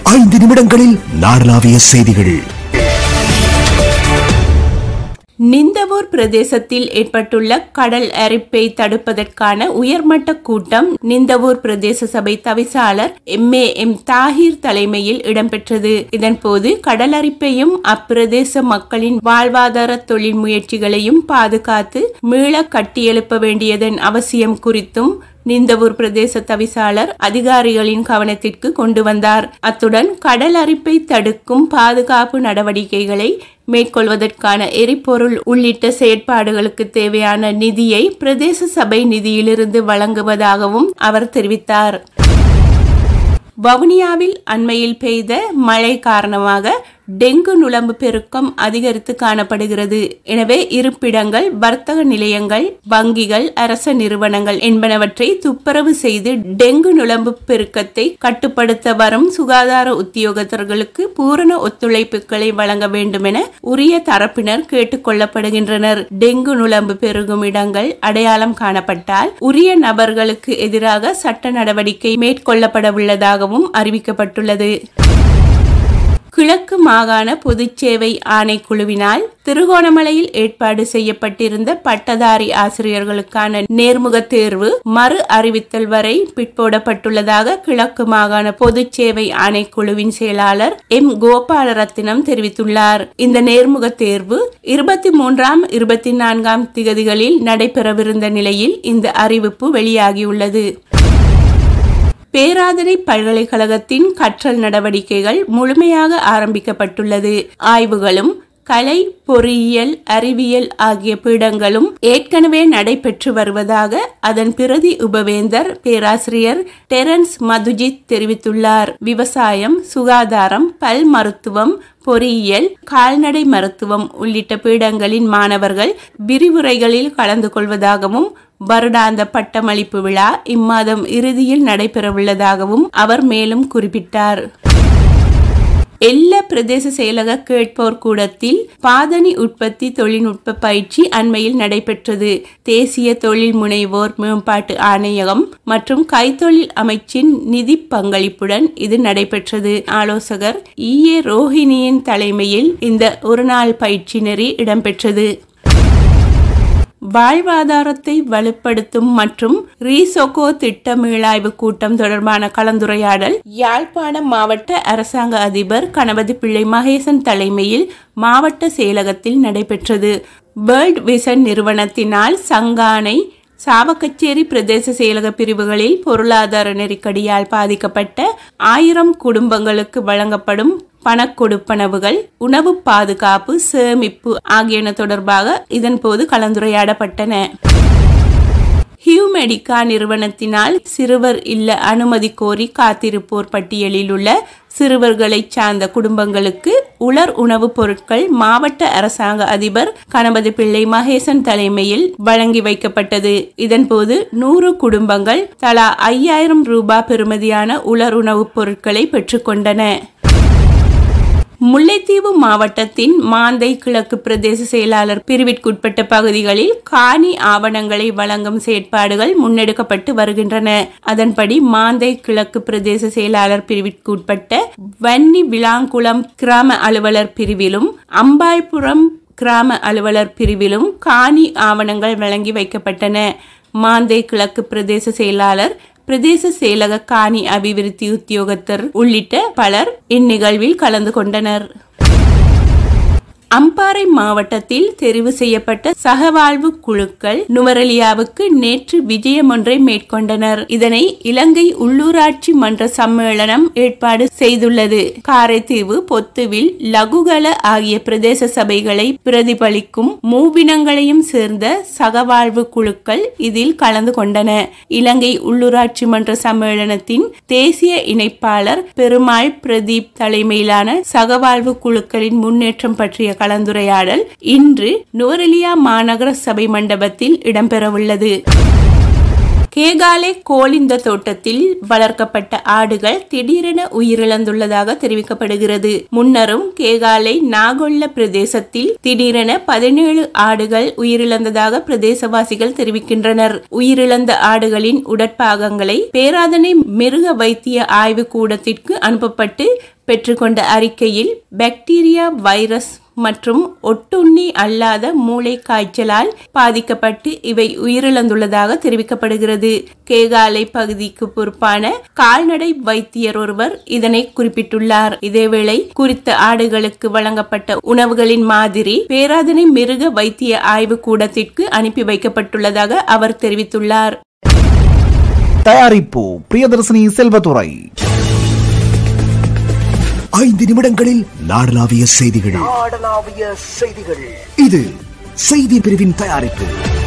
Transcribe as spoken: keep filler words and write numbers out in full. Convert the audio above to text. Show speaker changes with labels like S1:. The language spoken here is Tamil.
S1: ஐந்து நிமிடங்களில் நாடளாவிய செய்திகள்.
S2: நிந்தவூர் பிரதேசத்தில் ஏற்பட்டுள்ள கடல் அரிப்பை தடுப்பதற்கான உயர்மட்ட கூட்டம் நிந்தவூர் பிரதேச சபை தவிசாளர் எம் ஏ எம் தாஹிர் தலைமையில் இடம்பெற்றது. இதன்போது கடல் அரிப்பையும் அப்பிரதேச மக்களின் வாழ்வாதார தொழில் முயற்சிகளையும் பாதுகாத்து மீள கட்டியெழுப்ப வேண்டியதன் அவசியம் குறித்தும் நிந்தவூர் பிரதேச தவிசாளர் அதிகாரிகளின் கவனத்திற்கு கொண்டு வந்தார். அத்துடன் கடல் அரிப்பை தடுக்கும் பாதுகாப்பு நடவடிக்கைகளை மேற்கொள்வதற்கான எரிபொருள் உள்ளிட்ட செயற்பாடுகளுக்கு தேவையான நிதியை பிரதேச சபை நிதியிலிருந்து வழங்குவதாகவும் அவர் தெரிவித்தார். வவுனியாவில் அண்மையில் பெய்த மழை காரணமாக டெங்கு நுளம்பு பெருக்கம் அதிகரித்து காணப்படுகிறது. எனவே இருப்பிடங்கள், வர்த்தக நிலையங்கள், வங்கிகள், அரச நிறுவனங்கள் என்பனவற்றை துப்புரவு செய்து டெங்கு நுளம்பு பெருக்கத்தை கட்டுப்படுத்த வரும் சுகாதார உத்தியோகத்தர்களுக்கு பூரண ஒத்துழைப்புகளை வழங்க வேண்டும் என உரிய தரப்பினர் கேட்டுக் கொள்ளப்படுகின்றனர். டெங்கு நுளம்பு பெருகும் இடங்கள் அடையாளம் காணப்பட்டால் உரிய நபர்களுக்கு எதிராக சட்ட நடவடிக்கை மேற்கொள்ளப்பட உள்ளதாகவும் அறிவிக்கப்பட்டுள்ளது. கிழக்கு மாகாண பொதுச்சேவை ஆணைக்குழுவினால் திருகோணமலையில் ஏற்பாடு செய்யப்பட்டிருந்த பட்டதாரி ஆசிரியர்களுக்கான நேர்முக தேர்வு மறு அறிவித்தல் வரை பிற்போடப்பட்டுள்ளதாக கிழக்கு மாகாண பொதுச்சேவை ஆணைக்குழுவின் செயலாளர் எம் கோபாலரத்தினம் தெரிவித்துள்ளார். இந்த நேர்முக தேர்வு இருபத்தி மூன்றாம் இருபத்தி நான்காம் திகதிகளில் நடைபெறவிருந்த நிலையில் இந்த அறிவிப்பு வெளியாகியுள்ளது. பேராதனை பல்கலைக்கழகத்தின் கற்றல் நடவடிக்கைகள் முழுமையாக ஆரம்பிக்கப்பட்டுள்ளது. ஆய்வுகளும் கலை, பொறியியல், அறிவியல் ஆகிய பீடங்களும் ஏற்கனவே நடைபெற்று வருவதாக அதன் பிரதி உபவேந்தர் பேராசிரியர் டெரன்ஸ் மதுஜித் தெரிவித்துள்ளார். விவசாயம், சுகாதாரம், பல் மருத்துவம், பொறியியல், கால்நடை மருத்துவம் உள்ளிட்ட பீடங்களின் மாணவர்கள் விரிவுரைகளில் கலந்து கொள்வதாகவும் வருடாந்த பட்டமளிப்பு விழா இம்மாதம் இறுதியில் நடைபெறவுள்ளதாகவும் அவர் மேலும் குறிப்பிட்டார். எல்ல பிரதேச செயலக கேட்போர் கூடத்தில் பாதணி உற்பத்தி தொழில்நுட்ப பயிற்சி அண்மையில் நடைபெற்றது. தேசிய தொழில் முனைவோர் மேம்பாட்டு ஆணையகம் மற்றும் கைத்தொழில் அமைச்சின் நிதி பங்களிப்புடன் இது நடைபெற்றது. ஆலோசகர் இ ஏ ரோஹிணியின் தலைமையில் இந்த ஒருநாள் பயிற்சி நெறி இடம்பெற்றது. வாழ்வாதாரத்தை வலுப்படுத்தும் மற்றும் ரீசோகோ திட்ட மீளாய்வு கூட்டம் தொடர்பான கலந்துரையாடல் யாழ்ப்பாணம் மாவட்ட அரசாங்க அதிபர் கணபதி பிள்ளை மகேசன் தலைமையில் மாவட்ட செயலகத்தில் நடைபெற்றது. வேர்ல்ட் விஷன் நிறுவனத்தினால் சங்கானை, சாவகச்சேரி பிரதேச செயலக பிரிவுகளில் பொருளாதார நெருக்கடியால் பாதிக்கப்பட்ட ஆயிரம் குடும்பங்களுக்கு வழங்கப்படும் பணக்கொடுப்பனவுகள், உணவு பாதுகாப்பு, சேமிப்பு ஆகியன தொடர்பாக இதன்போது கலந்துரையாடப்பட்டன. ஹியூமெடிகா நிறுவனத்தினால் சிறுவர் இல்ல அனுமதி கோரி காத்திருப்போர் பட்டியலில் உள்ள சிறுவர்களை சார்ந்த குடும்பங்களுக்கு உலர் உணவுப் பொருட்கள் மாவட்ட அரசாங்க அதிபர் கணபதி பிள்ளை மகேசன் தலைமையில் வழங்கி வைக்கப்பட்டது. இதன்போது நூறு குடும்பங்கள் தலா ஐயாயிரம் ரூபாய் பெறுமதியான உலர் உணவுப் பொருட்களை பெற்றுக்கொண்டன. முல்லைத்தீவு மாவட்டத்தின் மாந்தை கிழக்கு பிரதேச செயலாளர் பிரிவிற்குட்பட்ட பகுதிகளில் காணி ஆவணங்களை வழங்கும் செயற்பாடுகள் முன்னெடுக்கப்பட்டு வருகின்றன. அதன்படி மாந்தை கிழக்கு பிரதேச செயலாளர் பிரிவிற்குட்பட்ட வன்னி விளாங்குளம் கிராம அலுவலர் பிரிவிலும் அம்பாய்புரம் கிராம அலுவலர் பிரிவிலும் காணி ஆவணங்கள் வழங்கி வைக்கப்பட்டன. மாந்தை கிழக்கு பிரதேச செயலாளர், பிரதேச செயலக காணி அபிவிருத்தி உத்தியோகத்தர் உள்ளிட்ட பலர் இந்நிகழ்வில் கலந்து கொண்டனர். அம்பாறை மாவட்டத்தில் தெரிவு செய்யப்பட்ட சகவாழ்வு குழுக்கள் நுவரெலியாவுக்கு நேற்று விஜயம் ஒன்றை மேற்கொண்டனர். இதனை இலங்கை உள்ளூராட்சி மன்ற சம்மேளனம் ஏற்பாடு செய்துள்ளது. காரைதீவு, பொத்துவில், லகுகல ஆகிய பிரதேச சபைகளை பிரதிபலிக்கும் மூவினங்களையும் சேர்ந்த சகவாழ்வு குழுக்கள் இதில் கலந்து கொண்டன. இலங்கை உள்ளூராட்சி மன்ற சம்மேளனத்தின் தேசிய இணைப்பாளர் பெருமாள் பிரதீப் தலைமையிலான சகவாழ்வு குழுக்களின் முன்னேற்றம் பற்றிய கலந்துரையாடல் இன்று நுவரெலியா மாநகர சபை மண்டபத்தில் இடம்பெறவுள்ளது. கேகாலை கோலிந்த தோட்டத்தில் வளர்க்கப்பட்ட ஆடுகள் திடீரென உயிரிழந்துள்ளதாக தெரிவிக்கப்படுகிறது. முன்னரும் கேகாலை நாகொல்ல பிரதேசத்தில் திடீரென பதினேழு ஆடுகள் உயிரிழந்ததாக பிரதேசவாசிகள் தெரிவிக்கின்றனர். உயிரிழந்த ஆடுகளின் உடற்பாகங்களை பேராதனை மிருக வைத்திய ஆய்வு கூடத்திற்கு அனுப்பப்பட்டு பெற்றுக்கொண்ட அறிக்கையில் பாக்டீரியா, வைரஸ் மற்றும் ஒட்டுண்ணி அல்லாத மூளை காய்ச்சலால் பாதிக்கப்பட்டு இவை உயிரிழந்துள்ளதாக தெரிவிக்கப்படுகிறது. கேகாலை பகுதிக்கு பொறுப்பான கால்நடை வைத்தியர் ஒருவர் இதனை குறிப்பிட்டுள்ளார். இதேவேளை குறித்த ஆடுகளுக்கு வழங்கப்பட்ட உணவுகளின் மாதிரி பேராதனை மிருக வைத்திய ஆய்வு கூடத்திற்கு அனுப்பி வைக்கப்பட்டுள்ளதாக அவர் தெரிவித்துள்ளார்.
S3: தயாரிப்பு பிரியதர்சினி செல்வதுரை.
S1: ஐந்து நிமிடங்களில் நாடளாவிய செய்திகள். நாடளாவிய செய்திகள். இது செய்தி பிரிவின் தயாரிப்பு.